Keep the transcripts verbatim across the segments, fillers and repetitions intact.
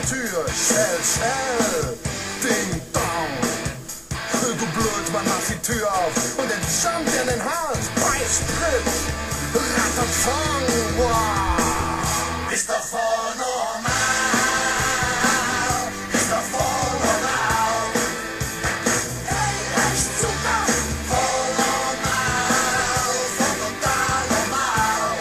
Tür. Schell, schell, ding, dong. Du blöd, man macht die Tür auf und entstammt dir in den Hals. Beistritt, Rathausvorplatz, wow. Ist doch voll normal. Ist doch voll normal. Hey, echt super. Voll normal. Voll total normal.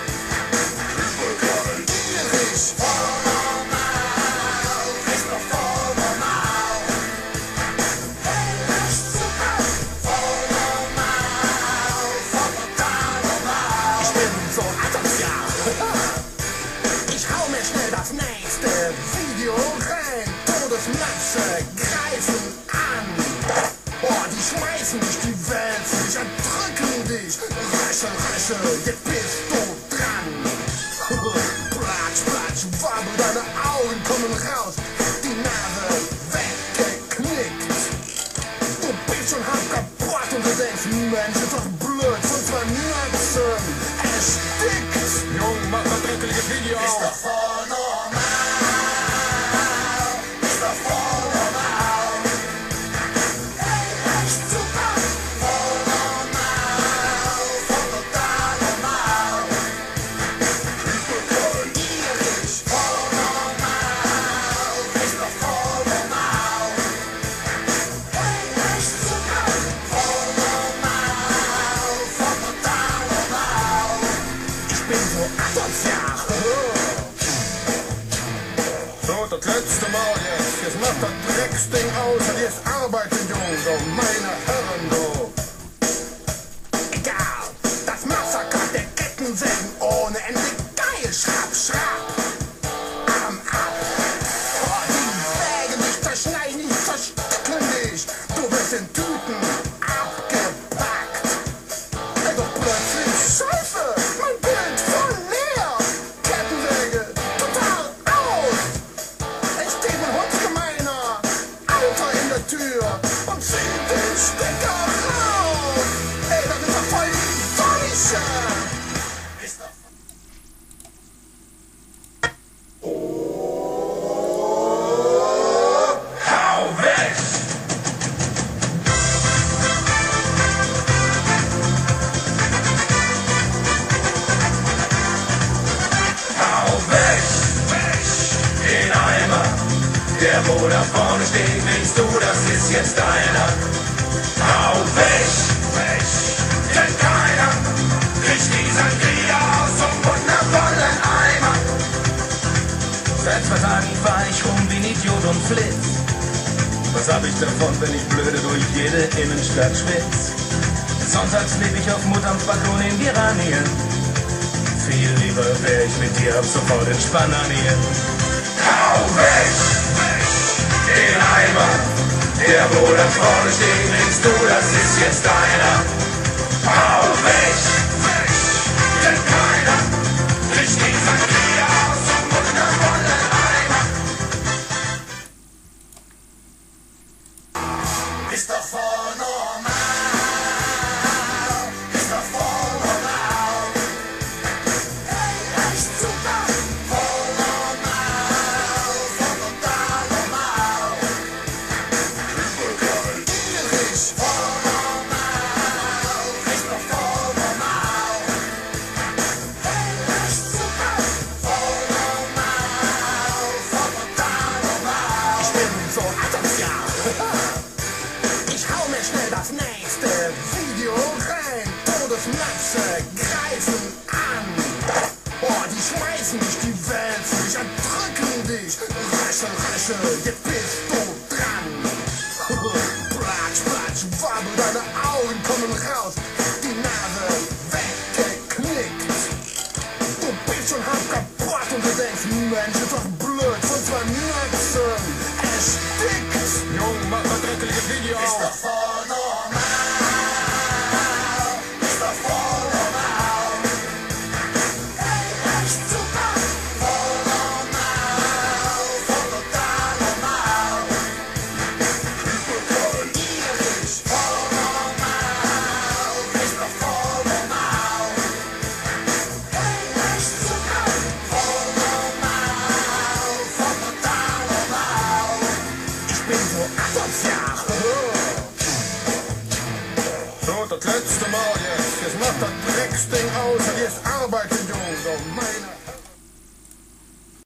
Irisch. Voll normal. Ist doch voll normal. Hey, echt super. Voll normal. Voll total normal. Ich bin so asozial. Ich hau mir schnell das nächste Video rein. Todesmasse greifen an. Oh, die schmeißen dich, die wälzen dich, erdrücken dich. Röchel, röchel, jetzt bist du dran. Platsch, platsch, wabbel, deine Augen kommen raus. Die Nase weggeknickt. Du bist schon halb kaputt und du denkst, Mensch, ist doch blöd, von zwei Nutzen erstickt. Jung, mach mal dreckige Video auf. Ist doch voll normal. Ist doch voll normal. Hey, echt super. Voll normal. Voll total normal. Irisch. Voll normal. Ist doch voll normal. Hey, echt super. Voll normal. Voll total normal. Ich bin so asozial. So, das letzte Mal jetzt. Jetzt macht das Drecksding aus und jetzt arbeitet, Jung. So, meine Herren, so. Egal, das Massaker der Kettensägen ohne Ende geil. Schrapp, schrapp. Arm ab. Oh, die sägen dich, zerschneiden dich, zerstückeln dich. Du wirst in Tüten abgepackt. Ey, doch plötzlich, Scheiße, mein Bild voll leer. Kettensäge, total aus. Es steht ein hundsgemeiner Alter in der Tür und zieht den Stecker raus. Ey, das ist doch voll die Seuche. Ist doch... Hau weg! Hau weg! Den Eimer, der wo da vorne steht, denkst du, das ist jetzt deiner. Hau weg! Denn keiner kriegt diesen Krieger aus so wundervollen Eimer. Seit zwei Tagen fahr ich rum wie ein Idiot und flitz. Was hab ich davon, wenn ich blöde durch jede Innenstadt schwitz? Sonntags leb ich auf Mutters Balkon in Geranien. Viel lieber wär ich mit dir ab sofort in Spanien. Hau weg! Den Eimer, der wo da vorne steht, denkst du, das ist jetzt deiner. Hau weg! Denn keiner kriegt diesen Krieger aus so wundervollen Eimer. Ist doch voll normal. Ist doch voll normal. Hey, echt super. Voll normal. Voll total normal. Irisch. Voll normal. Ist doch voll normal. Hey, echt super. Voll normal. Voll total normal. Ich bin so asozial. Ich hau mir schnell das nächste Video rein. Todesmasse greifen an. Oh, die schmeißen dich, die wälzen dich, erdrücken dich. Röchel, röchel, jetzt bist du dran. Platsch, platsch, wabbel, deine Augen kommen raus. Die Nase weggeknickt. Du bist schon halb kaputt und du denkst, Mensch, ist doch blöd, von zwei Nutzen erstickt. Jung, mach mal dreckige Video auf. Ist doch voll normal. Ist doch voll normal. Hey, echt super. Voll normal. Voll total normal. nur asozial. So, das letzte Mal jetzt. Jetzt macht das Drecksding aus und jetzt arbeitet, Jungs. Oh mein